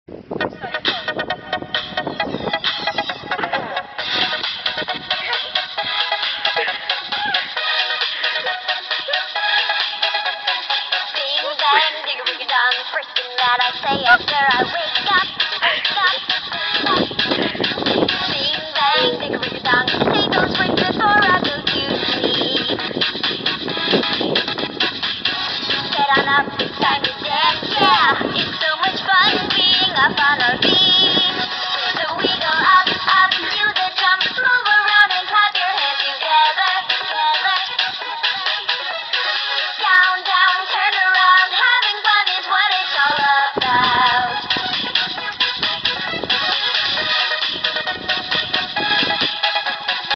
First thing that I say after I wake up. Bing bang, digga-rigga-dong. Say those words before I go to sleep. Get on up, it's time to dance, yeah. It's so much fun being up on our feet. So we go out.